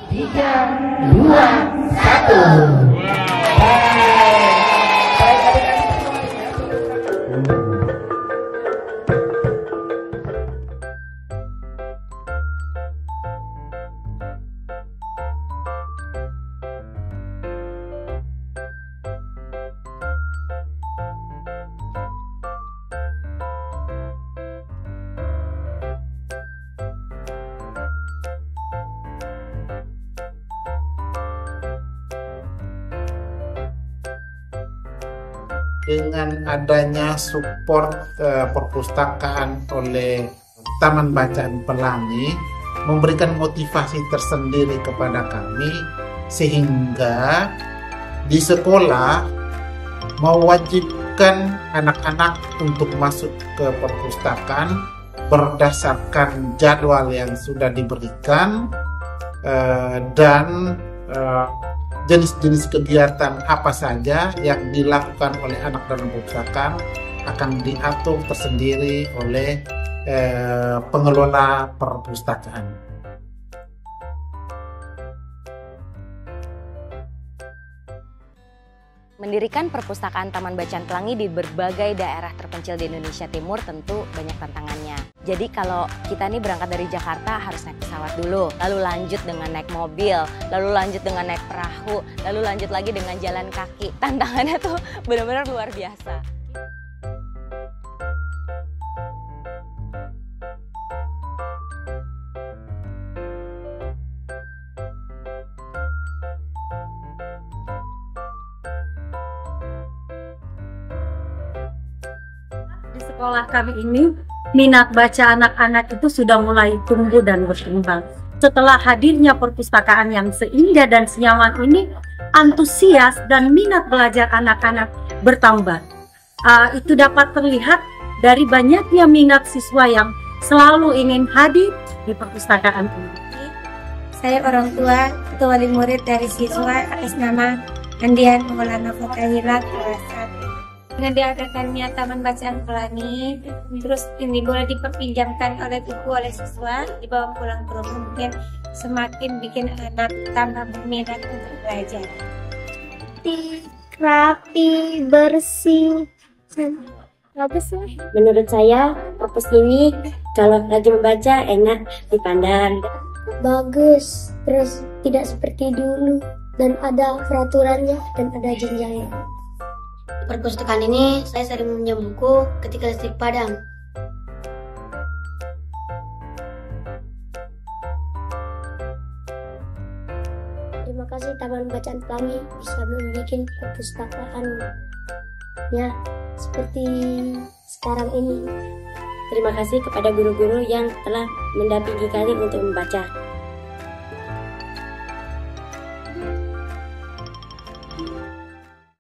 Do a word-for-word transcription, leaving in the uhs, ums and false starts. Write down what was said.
tiga, dua, satu. Dengan adanya support uh, perpustakaan oleh Taman Bacaan Pelangi memberikan motivasi tersendiri kepada kami, sehingga di sekolah mewajibkan anak-anak untuk masuk ke perpustakaan berdasarkan jadwal yang sudah diberikan, uh, dan uh, jenis-jenis kegiatan apa saja yang dilakukan oleh anak dalam perpustakaan akan diatur tersendiri oleh eh, pengelola perpustakaan. Mendirikan perpustakaan Taman Bacaan Pelangi di berbagai daerah terpencil di Indonesia Timur tentu banyak tantangannya. Jadi kalau kita nih berangkat dari Jakarta harus naik pesawat dulu, lalu lanjut dengan naik mobil, lalu lanjut dengan naik perahu, lalu lanjut lagi dengan jalan kaki. Tantangannya tuh benar-benar luar biasa. Di sekolah kami ini, minat baca anak-anak itu sudah mulai tumbuh dan berkembang. Setelah hadirnya perpustakaan yang seindah dan senyaman ini, antusias dan minat belajar anak-anak bertambah. Uh, itu dapat terlihat dari banyaknya minat siswa yang selalu ingin hadir di perpustakaan ini. Saya orang tua, ketua wali murid dari siswa atas nama Andian Maulana Fatahila kelas satu. Dengan diadakannya Taman Bacaan Pelangi, terus ini boleh diperpinjamkan oleh buku oleh siswa, dibawa pulang ke rumah, mungkin semakin bikin anak tambah berminat untuk belajar. Rapi, bersih, bagus lah. Menurut saya, perpus ini kalau lagi membaca enak dipandang. Bagus, terus tidak seperti dulu, dan ada peraturannya dan ada jenjangnya. Perpustakaan ini saya sering meminjam buku ketika listrik padam. Terima kasih Taman Bacaan Pelangi bisa membuat perpustakaan ya seperti sekarang ini. Terima kasih kepada guru-guru yang telah mendampingi kami untuk membaca.